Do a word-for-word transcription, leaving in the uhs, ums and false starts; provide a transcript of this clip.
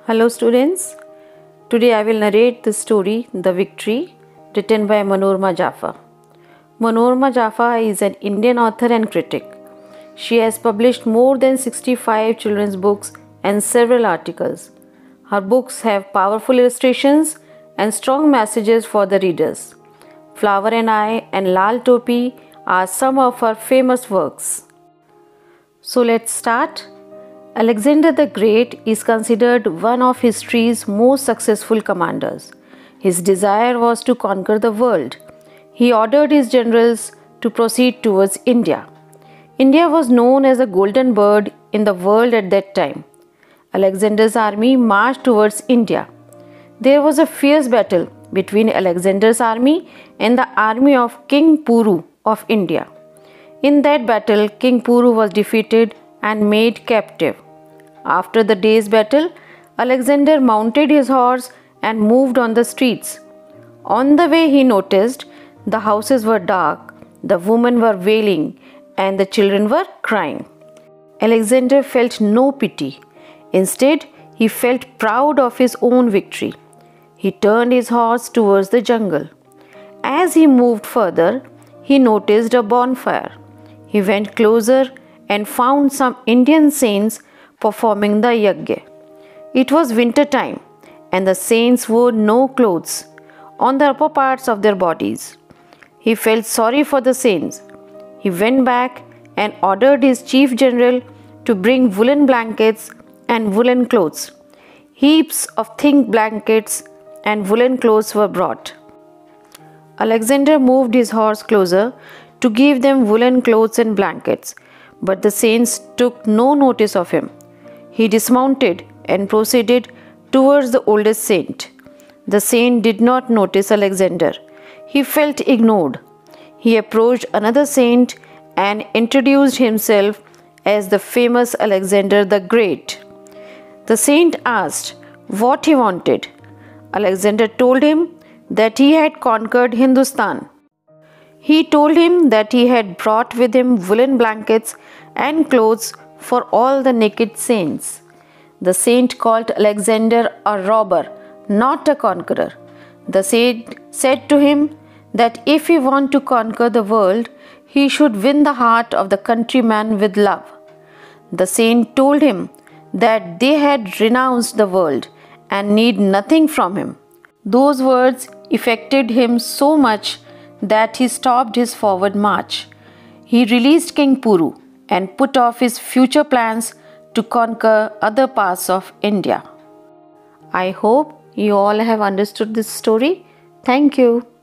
Hello students, today I will narrate the story The Victory written by Manorama Jaffa. Manorama Jaffa is an Indian author and critic. She has published more than sixty-five children's books and several articles. Her books have powerful illustrations and strong messages for the readers. Flower and I and Lal Topi are some of her famous works. So let's start. Alexander the Great is considered one of history's most successful commanders. His desire was to conquer the world. He ordered his generals to proceed towards India. India was known as a golden bird in the world at that time. Alexander's army marched towards India. There was a fierce battle between Alexander's army and the army of King Puru of India. In that battle, King Puru was defeated and made captive. After the day's battle, Alexander mounted his horse and moved on the streets. On the way, he noticed the houses were dark, the women were wailing, and the children were crying. Alexander felt no pity. Instead, he felt proud of his own victory. He turned his horse towards the jungle. As he moved further, he noticed a bonfire. He went closer and found some Indian saints performing the yajna. It was winter time, and the saints wore no clothes on the upper parts of their bodies. He felt sorry for the saints. He went back and ordered his chief general to bring woolen blankets and woolen clothes. Heaps of thick blankets and woolen clothes were brought. Alexander moved his horse closer to give them woolen clothes and blankets, but the saints took no notice of him. He dismounted and proceeded towards the oldest saint. The saint did not notice Alexander. He felt ignored. He approached another saint and introduced himself as the famous Alexander the Great. The saint asked what he wanted. Alexander told him that he had conquered Hindustan. He told him that he had brought with him woolen blankets and clothes for all the naked saints. The saint called Alexander a robber, not a conqueror. The saint said to him that if he wanted to conquer the world, he should win the heart of the countryman with love. The saint told him that they had renounced the world and need nothing from him. Those words affected him so much that he stopped his forward march. He released King Puru and put off his future plans to conquer other parts of India. I hope you all have understood this story. Thank you.